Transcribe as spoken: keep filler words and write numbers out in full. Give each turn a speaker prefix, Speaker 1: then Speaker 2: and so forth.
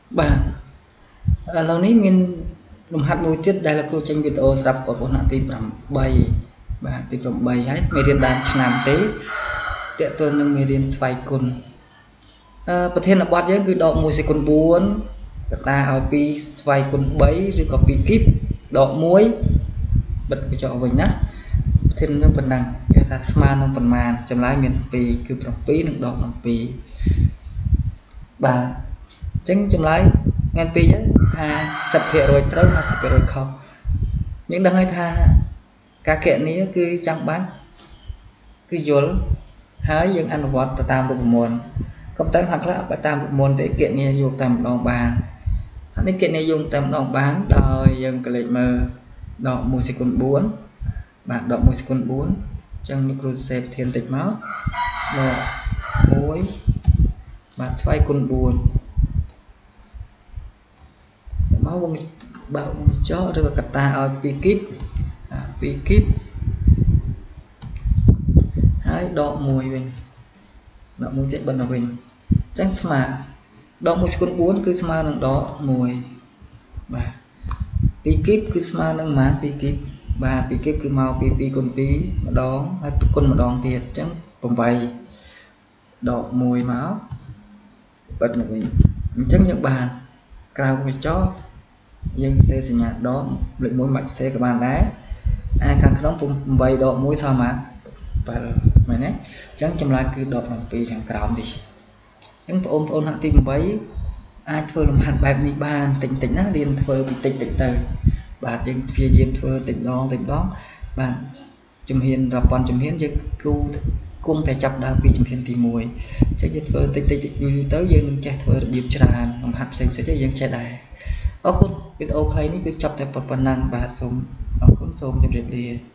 Speaker 1: បាទឥឡូវនេះមានលំហាត់មួយទៀតដែលលោកគ្រូចេញវីដេអូស្រាប់គាត់របស់ថ្នាក់ទីប្រាំបីបាទទីប្រាំបីហើយមេរៀនដើមឆ្នាំទេតើតើនឹងមេរៀនស្វ័យគុណអឺប្រធានបទយើងគឺដកមួយសេគុណបួនកតាឲ្យពីស្វ័យគុណបីឬក៏ពីគីបដកមួយបិទបញ្ចុះវិញណាប្រធាននឹងប៉ុណ្ណឹងគេថាស្មើនឹងប៉ុន្មានចម្លើយមានពីរគឺប្រាំពីរនិងដកប្រាំពីរបាទអញ្ចឹងចម្លើយមានពីរចឹងហាសិបភាគរយត្រូវហាសិបភាគរយខុសយើងដឹងហើយថាការគណនាគឺចាំបាច់គឺយល់ហើយយើងអនុវត្តទៅតាមរូបមន្តកុំតែហាក់ខ្លះអត់តាមរូបមន្តទេគណនាយកតែម្ដងបានហើយនេះគណនាយកតែម្ដងបានដោយយើងក៏លេខមើលដកមួយសេគុណបួនបាទដកមួយសេគុណបួនអញ្ចឹងលោកគ្រូសេប្រធានតិចមកដកមួយបាទស្វ័យគុណបួនមកវងបើវងចោឬក៏កតាឲ្យពីរគីបពីរគីបហើយដកមួយវិញដកមួយទៀតបិណ្ឌទៅវិញអញ្ចឹងស្មើដកមួយសេគុណបួនគឺស្មើនឹងដកមួយបាទពីរគីបគឺស្មើនឹងប៉ុន្មានពីរគីបបាទពីរគីបគឺមកពីពីរគុណពីរម្ដងហើយគុណម្ដងទៀតអញ្ចឹងប្រាំបីដកមួយមកបិទមកវិញអញ្ចឹងយើងបានក្រៅវងចោយើងសេសញ្ញាដកលេខមួយមិនសេក៏បានដែរអាខាងក្នុងប្រាំបីដកមួយស្មើ7មែនទេអញ្ចឹងចម្លើយគឺដកប្រាំពីរខាងក្រោមនេះអញ្ចឹងបងប្អូនថ្នាក់ទីប្រាំបីអាចធ្វើលំហាត់បែបនេះបានតិចតិចណារៀនធ្វើបន្តិចតិចទៅបាទយើងព្យាយាមធ្វើតិចម្ដងតិចម្ដងបាទជំហានរាប់ពាន់ជំហានយើងគូគង់តែចាប់ដើមពីជំហានទីមួយអញ្ចឹងយើងធ្វើតិចតិចយូរយូរទៅយើងនឹងចេះធ្វើរបៀបច្រើនលំហាត់ផ្សេងផ្សេងទៅយើងចេះដែរអរគុណវីដេអូខ្លីនេះគឺចប់តែប៉ុណ្ណឹងបាទសូមអរគុណសូមជម្រាបលា